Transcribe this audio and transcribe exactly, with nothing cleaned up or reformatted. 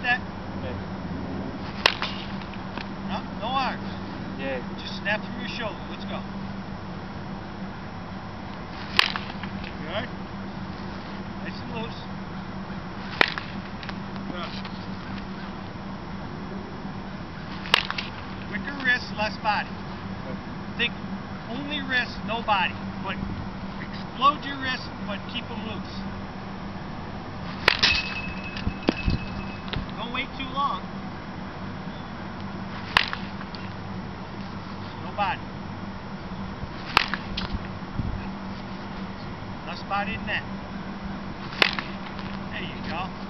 that? Okay. No, no arms. Yeah. Just snap from your shoulder. Let's go. Good. Nice and loose. Good. Quicker wrist, less body. Think only wrist, no body. But explode your wrist, but keep them loose. Don't wait too long. No body. Less body than that. There you go.